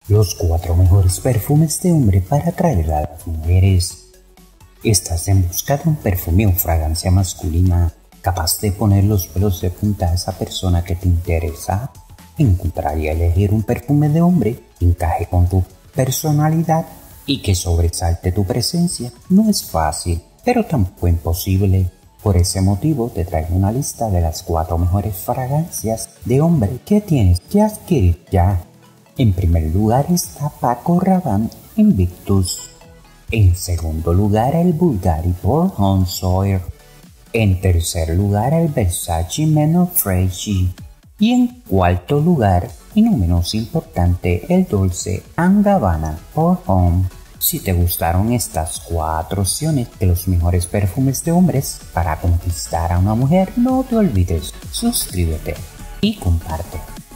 Los 4 mejores perfumes de hombre para atraer a las mujeres. ¿Estás en busca de un perfume o fragancia masculina capaz de poner los pelos de punta a esa persona que te interesa? Encontrar y elegir un perfume de hombre que encaje con tu personalidad y que sobresalte tu presencia no es fácil, pero tampoco imposible. Por ese motivo te traigo una lista de las 4 mejores fragancias de hombre que tienes que adquirir ya. En primer lugar está Paco Rabanne Invictus. En segundo lugar el Bulgari Pour Homme Soir. En tercer lugar el Versace Men of Fraiche. Y en cuarto lugar, y no menos importante, el Dolce & Gabbana Pour Homme. Si te gustaron estas 4 opciones de los mejores perfumes de hombres para conquistar a una mujer, no te olvides, suscríbete y comparte.